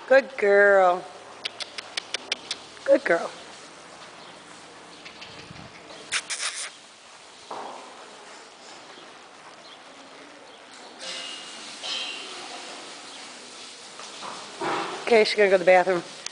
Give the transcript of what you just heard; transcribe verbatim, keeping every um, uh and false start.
Good girl. Good girl. Okay, she's gonna go to the bathroom.